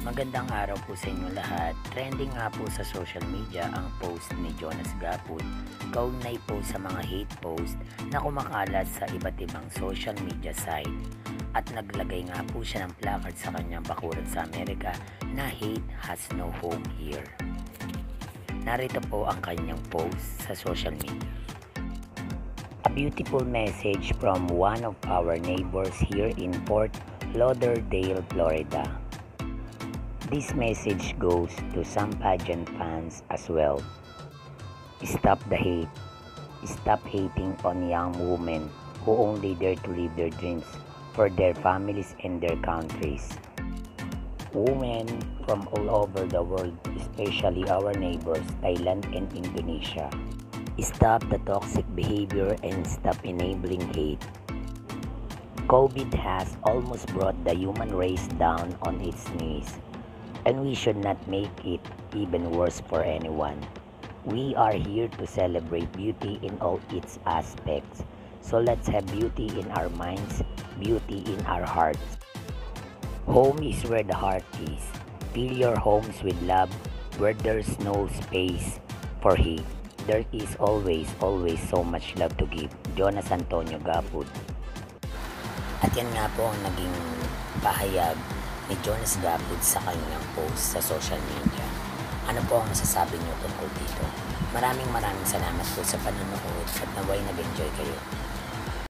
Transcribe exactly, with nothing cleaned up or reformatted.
Magandang araw po sa inyo lahat. Trending nga po sa social media ang post ni Jonas Gaffud kaugnay po sa mga hate post na kumakalat sa iba't ibang social media site. At naglagay nga po siya ng placard sa kanyang bakuran sa Amerika na hate has no home here. Narito po ang kanyang post sa social media. A beautiful message from one of our neighbors here in Fort Lauderdale, Florida. This message goes to some pageant fans as well. Stop the hate. Stop hating on young women who only dare to live their dreams for their families and their countries. Women from all over the world, especially our neighbors, Thailand and Indonesia. Stop the toxic behavior and stop enabling hate. COVID has almost brought the human race down on its knees. And we should not make it even worse for anyone. We are here to celebrate beauty in all its aspects. So let's have beauty in our minds, beauty in our hearts. Home is where the heart is. Fill your homes with love, where there's no space for hate. There is always, always so much love to give. Jonas Antonio Gaffud. At yan nga po ang naging pahayag ni Jonas Gaffud sa kanyang post sa social media. Ano po ang masasabi niyo tungkol dito? Maraming maraming salamat po sa panonood at naway nag-enjoy kayo.